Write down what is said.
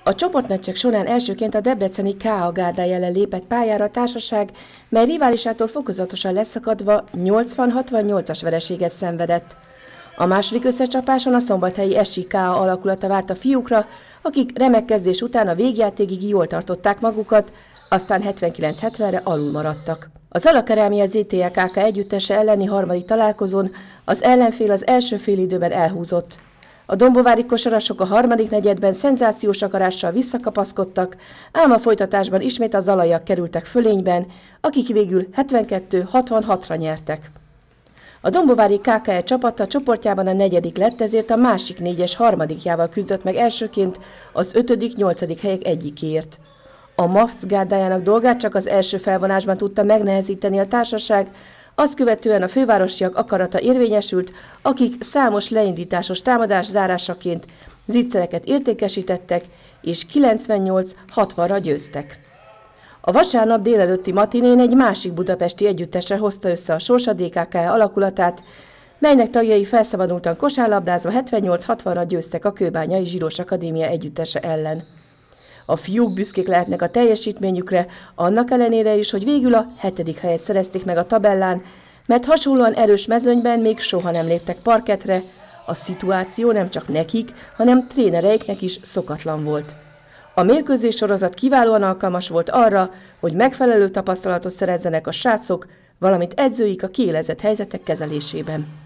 A csoportmeccsek során elsőként a debreceni K.A. gárdája ellen lépett pályára a társaság, mely riválisától fokozatosan leszakadva 80-68-as vereséget szenvedett. A második összecsapáson a szombathelyi SI K.A. alakulata várt a fiúkra, akik remek kezdés után a végjátékig jól tartották magukat, aztán 79-70-re alul maradtak. Az Alakerámia ZTE KK együttese elleni harmadik találkozón az ellenfél az első félidőben elhúzott. A dombovári kosarasok a harmadik negyedben szenzációs akarással visszakapaszkodtak, ám a folytatásban ismét a zalaiak kerültek fölényben, akik végül 72-66-ra nyertek. A dombovári KKE csapata csoportjában a negyedik lett, ezért a másik négyes harmadikjával küzdött meg elsőként az 5.-8. helyek egyikéért. A MAFS gárdájának dolgát csak az első felvonásban tudta megnehezíteni a társaság, azt követően a fővárosiak akarata érvényesült, akik számos leindításos támadás zárásaként zicsereket értékesítettek, és 98-60-ra győztek. A vasárnap délelőtti matinén egy másik budapesti együttese hozta össze a Sorsa DKK alakulatát, melynek tagjai felszabadultan kosárlabdázva 78-60-ra győztek a Kőbányai Zsiros Akadémia együttese ellen. A fiúk büszkék lehetnek a teljesítményükre, annak ellenére is, hogy végül a 7. helyet szerezték meg a tabellán, mert hasonlóan erős mezőnyben még soha nem léptek parketre, a szituáció nem csak nekik, hanem trénereiknek is szokatlan volt. A mérkőzés sorozat kiválóan alkalmas volt arra, hogy megfelelő tapasztalatot szerezzenek a srácok, valamint edzőik a kiélezett helyzetek kezelésében.